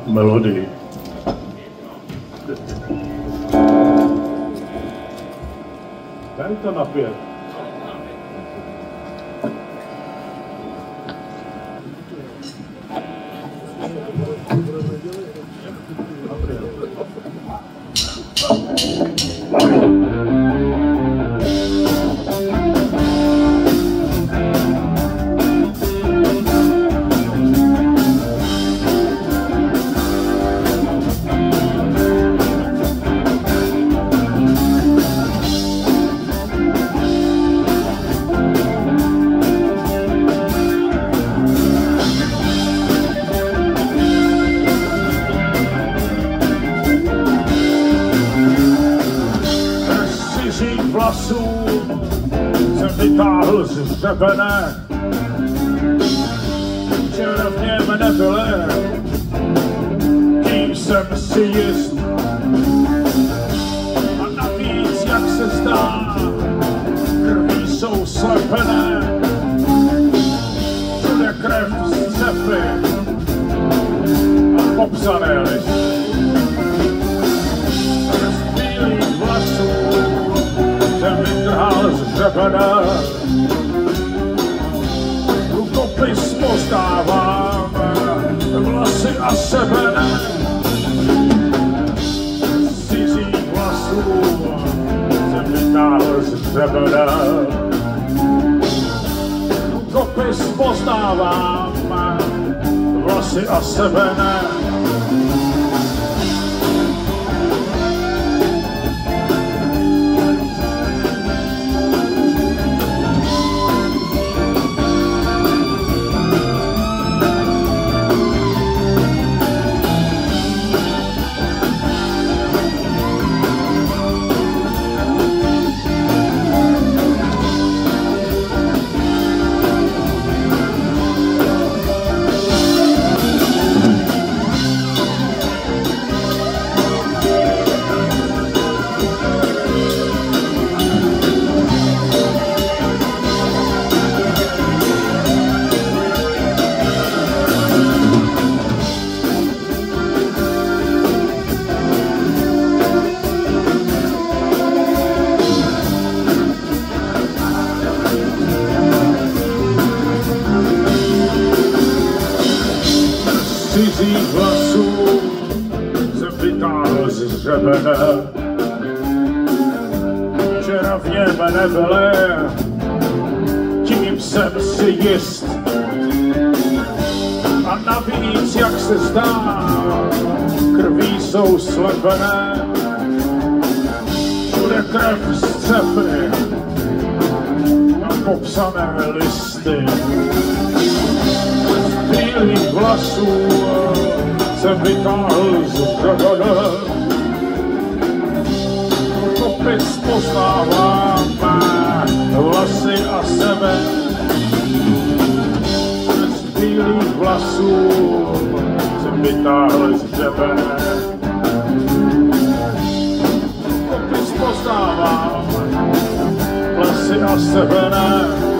melodii. Daj to na 5. Vlasů jsem vytáhl z hřebene, včera v něm nebyly, tím jsem si jist. A navíc, jak se zdá, krví jsou slepené, všude krev z cepy a popsané listy. Z bílých vlasů jsem vytrhal z hřebene, rukopis pozdávám, vlasy a sebe ne. Z cizích vlasů jsem vytáhl z hřebene, rukopis pozdávám, vlasy a sebe ne. Cizích vlasů jsem vytáhl z hřebene, včera v něm nebyly, tím jsem si jist. A navíc, jak se zdá, krví jsou slepené, všude krev z cepy a popsané listy. Z bílých vlasů jsem vytáhl z hřebene, rukopis poznávám, vlasy a sebe. Z bílých vlasů jsem vytáhl z hřebene, rukopis poznávám, vlasy a sebe ne.